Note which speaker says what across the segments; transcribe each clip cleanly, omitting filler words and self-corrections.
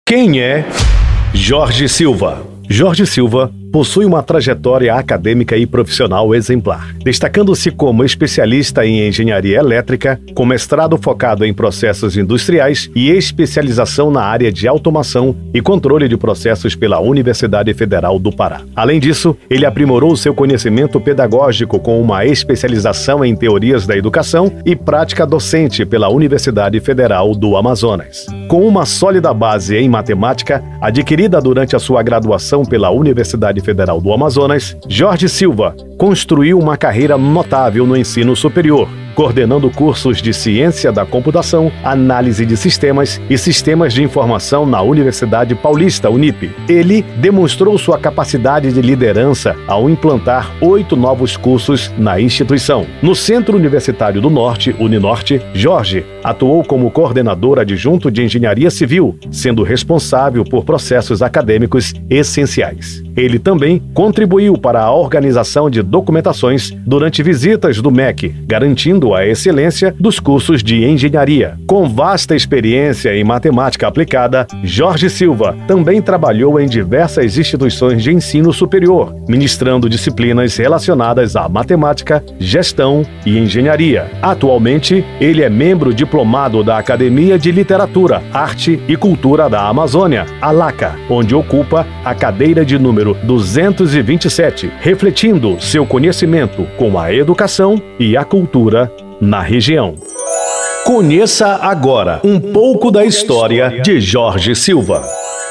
Speaker 1: Quem é Jorge Silva? Jorge Silva possui uma trajetória acadêmica e profissional exemplar, destacando-se como especialista em engenharia elétrica, com mestrado focado em processos industriais e especialização na área de automação e controle de processos pela Universidade Federal do Pará. Além disso, ele aprimorou seu conhecimento pedagógico com uma especialização em teorias da educação e prática docente pela Universidade Federal do Amazonas. Com uma sólida base em matemática, adquirida durante a sua graduação pela Universidade Federal do Amazonas, Jorge Silva construiu uma carreira notável no ensino superior, coordenando cursos de ciência da computação, análise de sistemas e sistemas de informação na Universidade Paulista, Unip. Ele demonstrou sua capacidade de liderança ao implantar 8 novos cursos na instituição. No Centro Universitário do Norte, Uninorte, Jorge atuou como coordenador adjunto de engenharia civil, sendo responsável por processos acadêmicos essenciais. Ele também contribuiu para a organização de documentações durante visitas do MEC, garantindo a excelência dos cursos de engenharia. Com vasta experiência em matemática aplicada, Jorge Silva também trabalhou em diversas instituições de ensino superior, ministrando disciplinas relacionadas à matemática, gestão e engenharia. Atualmente, ele é membro diplomado da Academia de Literatura, Arte e Cultura da Amazônia, ALACA, onde ocupa a cadeira de número 227, refletindo seu conhecimento com a educação e a cultura na região. Conheça agora um pouco da história de Jorge Silva.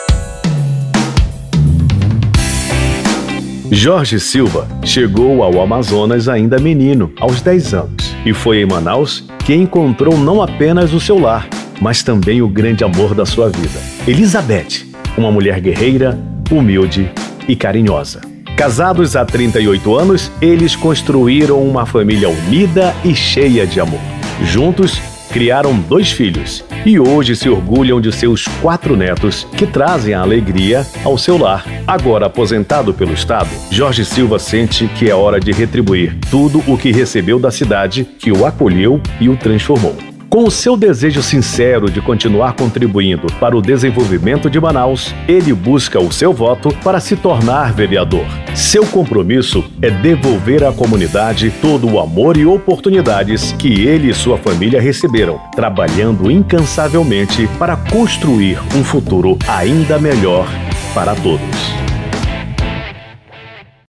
Speaker 1: Jorge Silva chegou ao Amazonas ainda menino, aos 10 anos, e foi em Manaus que encontrou não apenas o seu lar, mas também o grande amor da sua vida, Elizabeth, uma mulher guerreira, humilde e carinhosa. Casados há 38 anos, eles construíram uma família unida e cheia de amor. Juntos, criaram 2 filhos e hoje se orgulham de seus 4 netos, que trazem a alegria ao seu lar. Agora aposentado pelo Estado, Jorge Silva sente que é hora de retribuir tudo o que recebeu da cidade que o acolheu e o transformou. Com o seu desejo sincero de continuar contribuindo para o desenvolvimento de Manaus, ele busca o seu voto para se tornar vereador. Seu compromisso é devolver à comunidade todo o amor e oportunidades que ele e sua família receberam, trabalhando incansavelmente para construir um futuro ainda melhor para todos.